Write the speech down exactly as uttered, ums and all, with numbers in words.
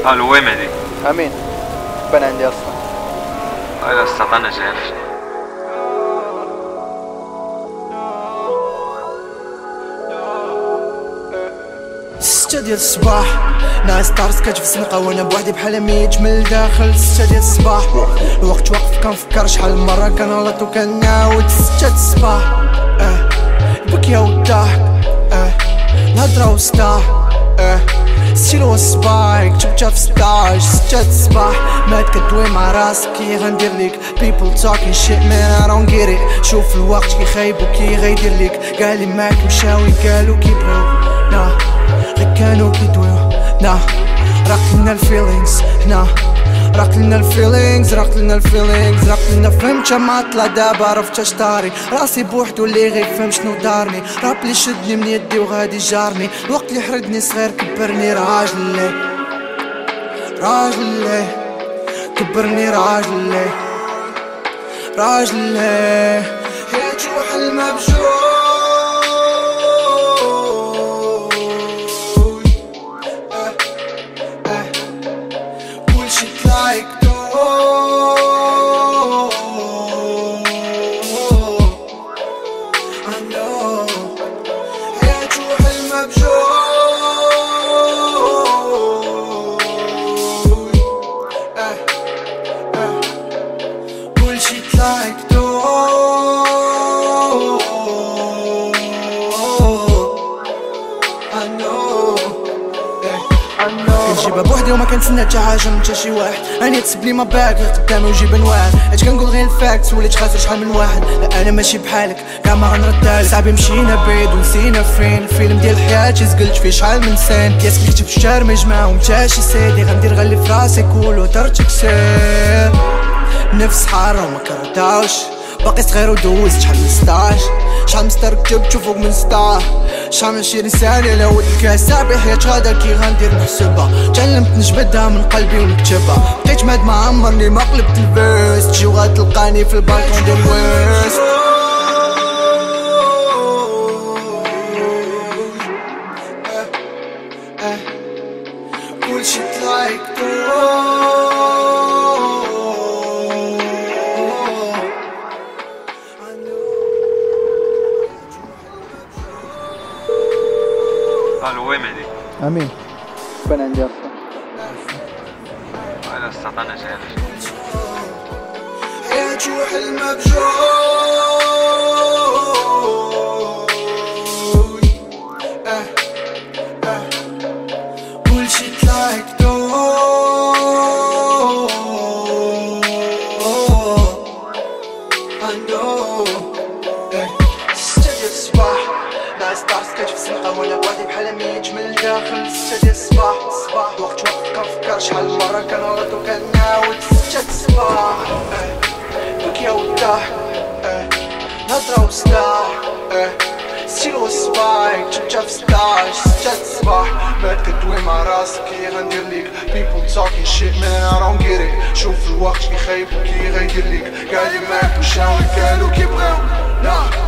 الو وين مهدي؟ امين بان عندي اصلا. هذا استعطانا شايف. ستة ديال الصباح ناس طارس كتف زنقة وانا بوحدي بحال ميت من الداخل. ستة ديال الصباح الوقت واقف كنفكر شحال من مرة كنغلط وكنعاود. ستة ديال الصباح اه البكية والضحك اه الهضرة والصداع اه ستيلو الصباح كتبتها في ستاش. ستة ديال الصباح مات كدوي مع راسك كي غندير ليك people talking shit man I don't get it. شوف الوقت كي خايب وكي غيدير ليك كاع اللي معاك مشاوي قالو كيبغيو نا غير كانوا كيدويو نا راقلنا الفيلينغز هنا راقلنا الفيلينغز راقلنا الفيلينغز راقلنا فهمت ما طلع دابا عرفت اش طاري راسي بوحدو اللي غيفهم شنو دارني. راب اللي شدني من يدي وغادي جارني الوقت اللي حردني صغير كبرني راجلي راجلي كبرني راجلي راجلي يا جروح المبجوع كنجيبها بوحدي وما كنتسنى حتى حاجه من حتى شي واحد. اني تسبلي ما باك قدامي وجيب نواعر حيت كنقول غير الفاكت وليت خاسر شحال من واحد. لا انا ماشي بحالك كاع ما غنردها لك صاحبي مشينا بعيد ونسينا فين. الفيلم ديال حياتي زقلت فيه شحال من سين كياس كنكتب في الشارع ما يجمعهم حتى شي سيدي غندير غير اللي فراسي كولو درتك سير نفس حاره وما كرهتهاش باقي صغير ودوزت شحال من ستاش شحال مستر كتبت فوق من ستار شحال من عشرين سنة على ود الكاس صاحبي حياة غدا كي غندير نحسبها. تعلمت نجبدها من قلبي ونكتبها بقيت ماد ما عمرني ما قلبت الفيست تجي وغتلقاني في البالكون ديال الويست. كلشي طلايك الو وين مهدي؟ امين بان عندي اصلا. هذا استعطانا شايف. يا جروح المبجوع اه اه كلشي طلايك وانا بوحدي بحال ميت من الداخل. ستة ديال الصباح الصباح الوقت واقف كنفكر شحال من مرة كنغلط وكنعاود. ستة ديال الصباح البكية والضحك الهضرة والصداع ستيلو الصباح كتبتها في ستاش. ستة ديال الصباح مات كدوي مع راسك كي غندير ليك people talking shit man I don't get it. شوف الوقت كي خايب وكي غيدير ليك كاع اللي معاك مشاوي قالو كيبغيو نا